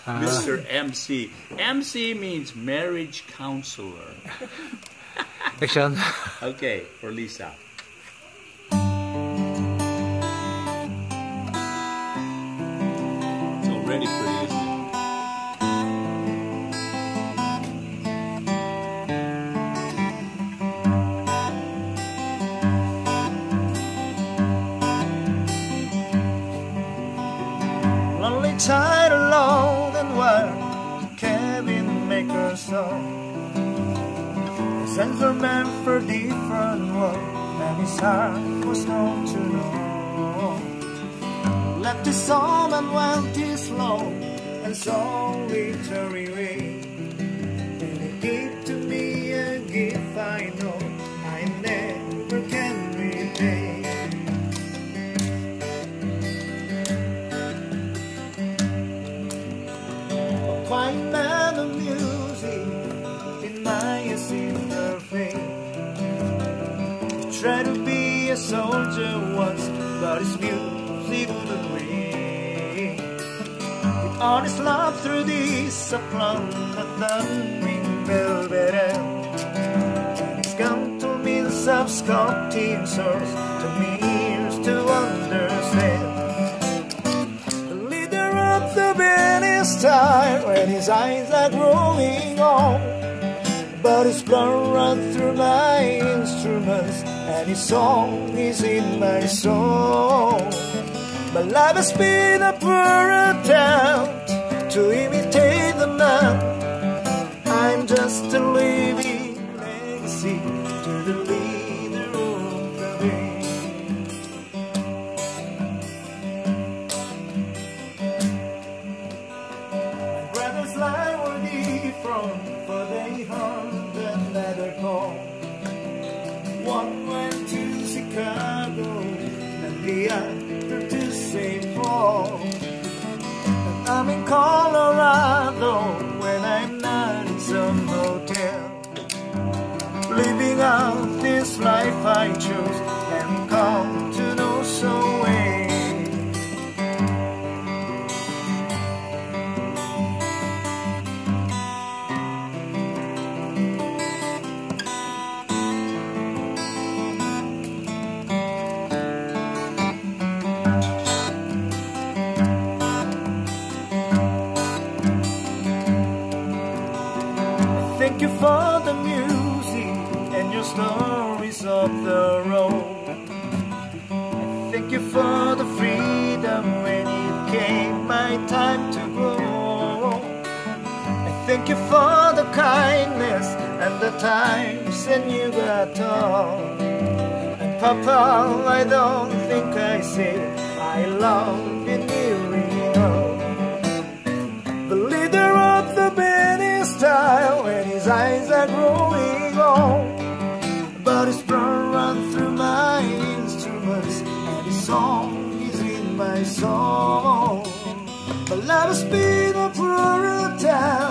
Mr. MC. MC means marriage counselor. Action. Okay, for Lisa. It's already pretty, isn't it? Lonely, tired, alone, and wild, cabin maker song. His hands were meant for different work, and his heart was known to know. Left his home and went his slow and solitary way. And he gave to me a gift I know I never can repay. A quiet man of music in my single faith. Tried to be a soldier once, but his music wouldn't wait. With honest love through this aplomb, a thundering velvet elm. It's come to means of sculpting source to me ears to understand. The leader of the band is tired when his eyes are growing old, but his blood runs through my instruments, and his song is in my soul. My life has been a poor attempt to imitate the man. I'm just a living legacy to the leader of the band. My brother's life were different, for they heard another call. One went to Chicago and the other to St. Paul. And I'm in Colorado when I'm not in some hotel, living out this life I chose and come to know so well. Thank you for the music and your stories of the road. Thank you for the freedom when it came my time to go. Thank you for the kindness and the times when you got on. And Papa, I don't think I said I love you nearly enough. The leader of the band is tired when his eyes are growing old, but his blood runs through my instruments, and his song is in my soul. My love has been a poor time